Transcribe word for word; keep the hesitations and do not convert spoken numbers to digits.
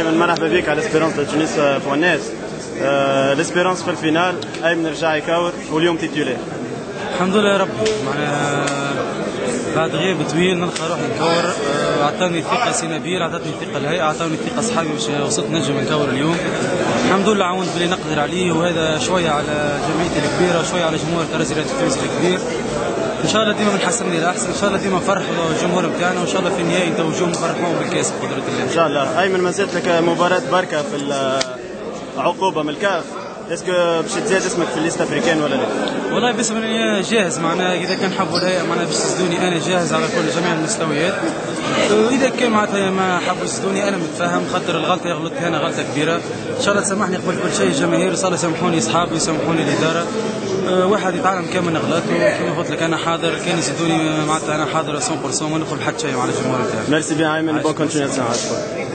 ايمن مرحبا بك على اسبيرونس دو تونس فونيس. الاسبيرونس في الفينال، ايمن رجع يكور واليوم تيتولير. الحمد لله يا ربي، معناها بعد غياب طويل نلقى روحي نكور. اعطاني ثقه سي نبيل، اعطتني ثقه الهيئه، اعطاني ثقه اصحابي باش وصلت نجم نكور اليوم. الحمد لله عاونت باللي نقدر عليه، وهذا شويه على جمعيتي الكبيره وشويه على جمهور كراسي رياض التونسي الكبير. ان شاء الله ديما بنحسن للاحسن، ان شاء الله ديما نفرحوا الجمهور نتاعنا، وان شاء الله في النهائي نتوجوا نفرحوهم بالكاس بقدره الله. ان شاء الله. ايمن ما زالت لك مباراه بركه في العقوبه من الكاف، اسكو باش تزاد اسمك في الليست افريكان ولا لا؟ والله باسم اني جاهز، معناها اذا كان حبوا الهيئه معناها باش يسدوني انا جاهز على كل جميع المستويات. واذا كان معناتها ما حبوا يسدوني انا متفاهم، خاطر الغلطه اللي غلطتها انا غلطه كبيره. ان شاء الله تسامحني قبل كل شيء الجماهير، وان شاء الله يسامحوني اصحابي ويسامحوني الاداره. أه واحد يتعلم كم من غلطه، كما قلت لك انا حاضر، كان يسدوني معناتها انا حاضر مية بالمية، ما ندخل بحد شيء على الجمهور نتاعي. ميرسي بيان ايمن، بون كونتينياسيون.